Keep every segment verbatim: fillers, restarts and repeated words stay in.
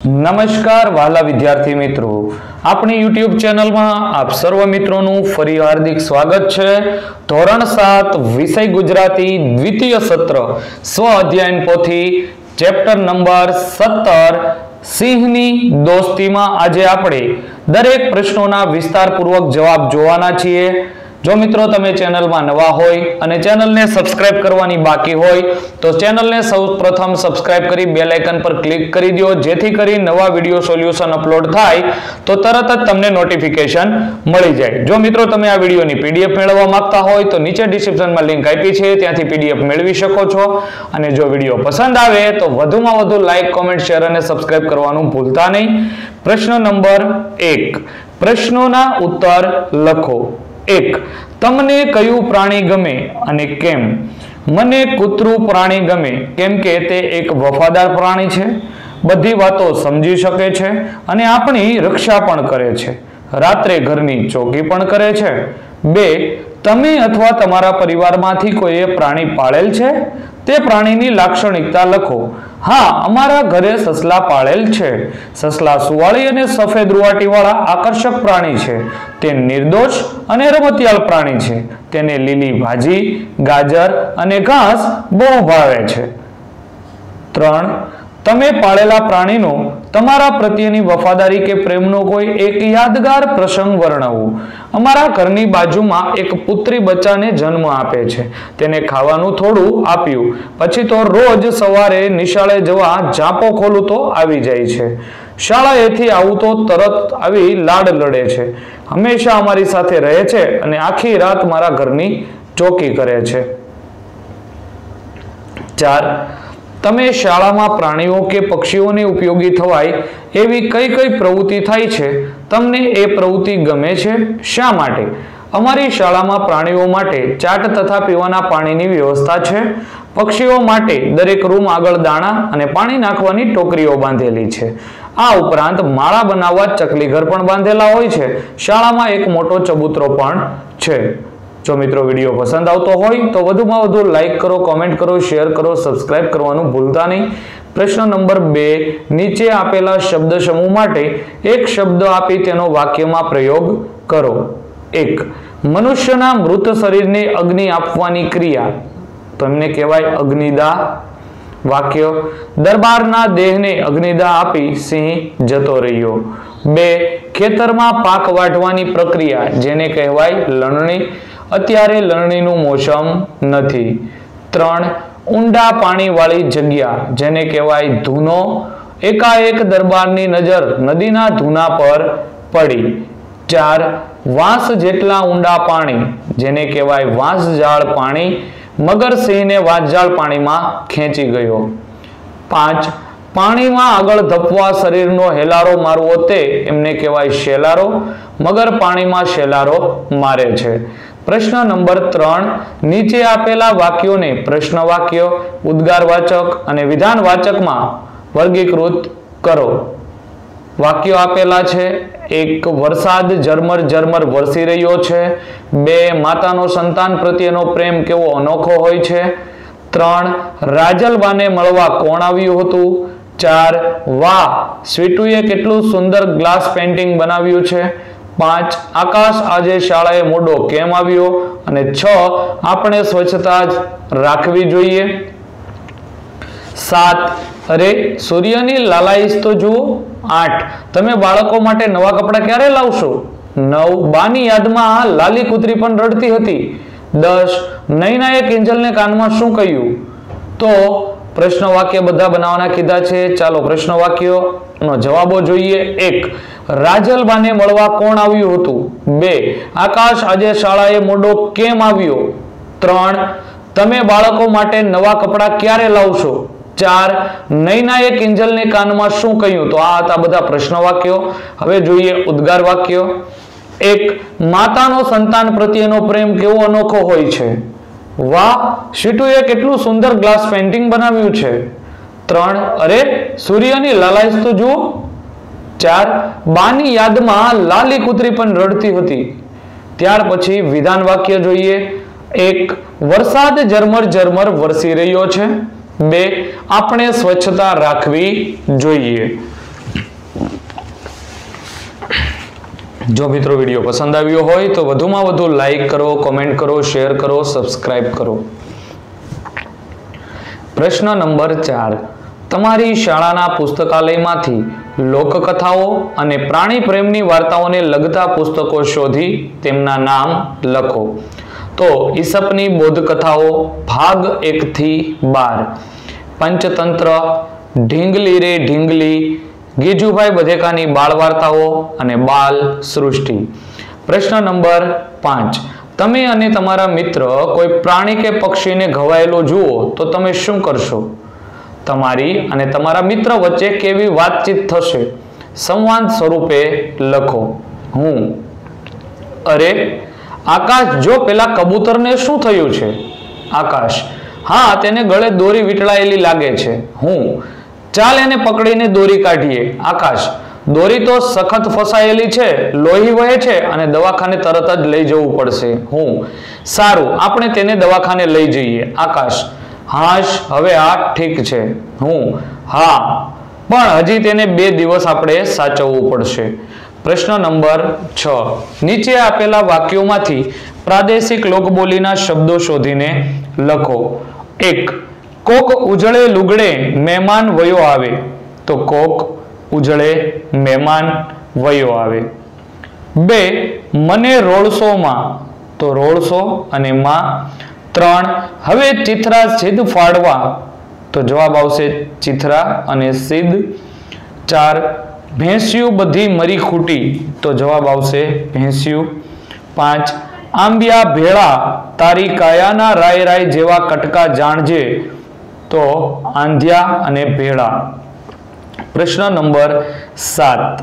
नमस्कार वाला विद्यार्थी मित्रों, अपनी यूट्यूब चैनल में आप सर्व मित्रों फरी हार्दिक स्वागत है। धोरण सात विषय गुजराती द्वितीय सत्र स्व अध्ययन पोथी चैप्टर नंबर सत्तर सिंहनी दोस्ती में आज आपणे दरेक प्रश्नों विस्तारपूर्वक जवाब जोवाना छीए। जो मित्रों तमे चैनल में नवा होय अने चैनल ने सब्सक्राइब करवानी बाकी होय तो चैनल ने सौ प्रथम सब्सक्राइब करी बेल आइकन पर क्लिक करी दो, जेथी करी नवा विडियो सोल्यूशन अपलोड थाय तो तरत ज तमने नोटिफिकेशन मळी जाय। जो मित्रों तमे आ विडियोनी पीडीएफ मेळववा मांगता होय तो नीचे डिस्क्रिप्शन में लिंक आपी छे, त्यांथी पीडीएफ मेळवी शको छो। अने जो विडियो पसंद आवे तो वधुमां वधु लाइक, कमेंट, शेर अने सब्सक्राइब करवानुं भूलता नहीं। प्रश्न नंबर एक, प्रश्नोना उत्तर लखो। एक, तमने कयु प्राणी गमे अने केम? मने कूतरू प्राणी गमे केम के ते एक वफादार प्राणी छे, बधी वातो समजी शके छे अने आपणी रक्षा पण करे छे, रात्रे घरनी चौकी पण करे छे। बे, तमे अथवा तमारा परिवारमांथी कोઈએ प्राणी पाळेल छे? ते प्राणीनी लाक्षणिकता लखो। हाँ, अमारा घरे ससला पाळेल छे। ससला सुवाળી અને સફેદ રૂવાટીવાળા આકર્ષક प्राणी छे। તે નિર્દોષ અને રમતિયાળ प्राणी छे। તેને લીલી ભાજી, ગાજર અને ઘાસ બહુ ભાવે છે। ત્રણ, તમે પાળેલા પ્રાણીનો તમારા પ્રત્યેની વફાદારી કે પ્રેમનો કોઈ એક યાદગાર પ્રસંગ વર્ણવો। અમારા ઘરની બાજુમાં એક પુત્રી બચ્ચાને જન્મ આપે છે। તેને ખાવાનું થોડું આપ્યું પછી તો રોજ સવારે નિશાળે જવા જાપો ખોલું તો આવી જાય છે। શાળાએથી આવું તો તરત આવી લાડ લડે છે। હંમેશા અમારી સાથે રહે છે અને આખી રાત મારા ઘરની ચોકી કરે છે। ચાર, तमे शाला में प्राणीओ के पक्षीओ ने उपयोगी थवाय एवी कई कई प्रवृत्ति थाय छे? तमने ए प्रवृत्ति गमे छे? शा माटे? अमारी शाला में प्राणीओ माटे चाट तथा पीवाना पाणीनी व्यवस्था छे। पक्षीओ माटे दरेक रूम आगळ दाणा अने पाणी नाखवानी टोकरीओ बांधेली छे। आ उपरांत माळा बनाववा चकलीघर पण बांधेला होय छे। शाळामां एक मोटो चबूतरो पण छे। जो मित्रों वीडियो पसंद आवतो होय तो वधुमां वधु लाइक करो, कमेंट करो, शेर करो, सब्सक्राइब करवानुं भूलता नहीं। प्रश्न नंबर बे, नीचे आपेला शब्द समूह माटे एक शब्द आपी तेनो वाक्यमां प्रयोग करो। एक, मनुष्यना मृत शरीरने अग्नि आपवानी क्रिया तमने कहेवाय अग्निदाह। वाक्य, दरबारना देहने अग्निदाह आपी सिंह जतो रह्यो। बे, खेतरमां पाक वाढवानी प्रक्रिया जेने कहेवाय लणणी अत्यारे लणणीनुं मोसम नथी। त्रण, ऊंडा पाणी वाली जग्या जेने कहेवाय धूनो। एकाएक दरबारनी नजर नदीना धूना पर पड़ी। चार, वांस जेटला ऊंडा पाणी जेने कहेवाय वांसजाळ पाणी। मगर सिंहने वांसजाळ पाणीमां खेंची गयो। पांच, पाणीमां आगळ धपवा शरीरनो हेलारो मारवो ते एमने कहेवाय शेलारो। मगर पाणीमां शेलारो मारे छे। प्रश्न नंबर त्रण, नीचे आपेला वाक्यों ने प्रश्न वाक्य, उद्गारवाचक अने विधानवाचक में वर्गीकृत करो। वाक्यो आपेला छे। एक, वरसाद झरमर झरमर वरसी रह्यो छे। बे, मातानो संतान प्रत्येनो प्रेम केवो अनोखो होय छे। त्रण, राजलबाने मळवा कोण आव्युं हतुं? चार, वाह, स्वीटुए केटलुं सुंदर ग्लास पेंटिंग बनाव्युं छे। पांच, आकाश आजे शाळाए मोडो केम आव्यो? अने छ, आपणे स्वच्छता राखवी जोईए। सात, अरे सूर्यनी लालाईस तो जुओ। आठ, तमे बाळको माटे नवा कपड़ा क्यारे लावशो? नव, बानी यादमां लाली कूतरी पण रडती हती। दस, नैनाए किंजलने काનમાં શું કહ્યું? તો प्रश्न वाक्य बधा बनाववाना कीधा छे। चालो प्रश्न वाक्योनो जवाबो जोईए। एक, राजलबाने मळवा कोण आव्युं हतुं? बे, आकाश आजे शाळाए मोडो केम आव्यो? त्रण, तमे बाळको माटे नवा कपड़ा क्यारे लावशो? चार, नैनाए किंजलने काનમાં શું કહ્યું? तो आ हता बधा प्रश्न वाक्यो। हवे जोईए उद्गार वाक्यो। एक, मातानो संतान प्रत्येनो प्रेम केवो अनोखो होय छे। वाह, शीटुए केटलुं सुंदर ग्लास पेंटिंग बनाव्युं छे। त्रण, अरे सूर्यनी लालाईस तो जुओ। चार, बानी यादमां लाली कूतरी पण रडती हती। त्यार पछी विधान वाक्य जोईए। एक, वरसाद झरमर झरमर वरसी रह्यो छे। बे, आपणे स्वच्छता राखवी जोईए। જો મિત્રો વિડીયો પસંદ આવ્યો હોય તો વધુમાં વધુ લાઈક કરો, કોમેન્ટ કરો, શેર કરો, સબસ્ક્રાઇબ કરો. પ્રશ્ન નંબર ચાર. તમારી શાળાના પુસ્તકાલયમાંથી લોકકથાઓ અને પ્રાણી પ્રેમની વાર્તાઓને લગતા પુસ્તકો શોધી તેમના નામ લખો. તો ઈસપની બોધકથાઓ ભાગ એક થી બાર, પંચતંત્ર, ઢીંગલી રે ઢીંગલી, ગીજુભાઈ બધેકાની બાળ વાર્તાઓ અને બાલ સૃષ્ટિ. પ્રશ્ન નંબર પાંચ. તમે અને તમારા મિત્ર કોઈ પ્રાણી કે પક્ષીને ઘવાયેલો જુઓ તો તમે શું કરશો? તમારી અને તમારા મિત્ર વચ્ચે કેવી વાતચીત થશે? સંવાદ સ્વરૂપે લખો. હું. અરે આકાશ, જો પેલા કબૂતરને શું થયું છે? આકાશ: હા, તેને ગળે દોરી વીંટળાયેલી લાગે છે. હું. ચાલ એને પકડીને દોરી કાઢીએ. આકાશ: દોરી તો સખત ફસાયેલી છે, લોહી વહે છે અને દવાખાને તરત જ લઈ જવું પડશે. હું. સારું, આપણે તેને દવાખાને લઈ જઈએ. આકાશ: હાશ, હવે આ ઠીક છે. હું. હા, પણ હજી તેને બે દિવસ આપણે સાચવવું પડશે. પ્રશ્ન નંબર છ. નીચે આપેલા વાક્યોમાંથી પ્રાદેશિક લોકબોલીના શબ્દો શોધીને લખો. એક. કોક ઉજળે લુગડે મહેમાન વયો આવે. તો કોક ઉજળે મહેમાન વયો આવે. બે. મને રોળસોમાં. તો રોળસો અને માં. ત્રણ. હવે ચિથરા સિદ્ધ ફાડવા. તો જવાબ આવશે ચિથરા અને સિદ્ધ. ચાર. ભેંસ્યું બધી મરી ખૂટી. તો જવાબ આવશે ભેંસ્યું. પાંચ. આંબિયા ભેળા તારી કાયાના રાય રાય જેવા કટકા જાણજે. તો આંધ્યા અને ભેળા. પ્રશ્ન નંબર સાત.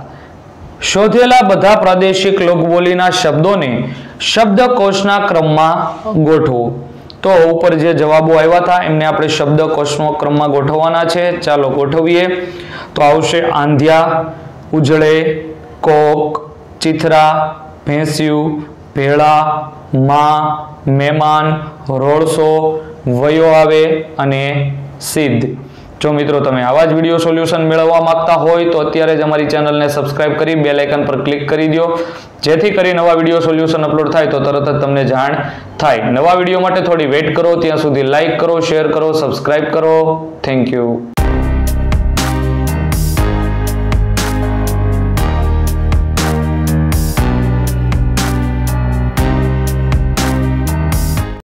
શોધેલા બધા પ્રાદેશિક લોકબોલીના શબ્દોને શબ્દકોશના ક્રમમાં ગોઠવો. તો ઉપર જે જવાબો આવ્યા હતા એમને આપણે શબ્દકોશના ક્રમમાં ગોઠવવાના છે. ચાલો ગોઠવીએ. તો આવશે આંધ્યા, ઉજળે, કોક, ચિથરા, ભેંસ્યું, ભેળા, માં, મહેમાન, રોળસો, વયો આવે અને સિદ્ધ. જો મિત્રો તમે આવા જ વિડીયો સોલ્યુશન મેળવવા માંગતા હોય તો અત્યારે જ અમારી ચેનલને સબસ્ક્રાઇબ કરી બેલ આઇકન પર ક્લિક કરી દો, જેથી કરી નવા વિડીયો સોલ્યુશન અપલોડ થાય તો તરત જ તમને જાણ થાય. નવા વિડીયો માટે થોડી વેઇટ કરો, ત્યાં સુધી લાઈક કરો, શેર કરો, સબસ્ક્રાઇબ કરો. Thank you.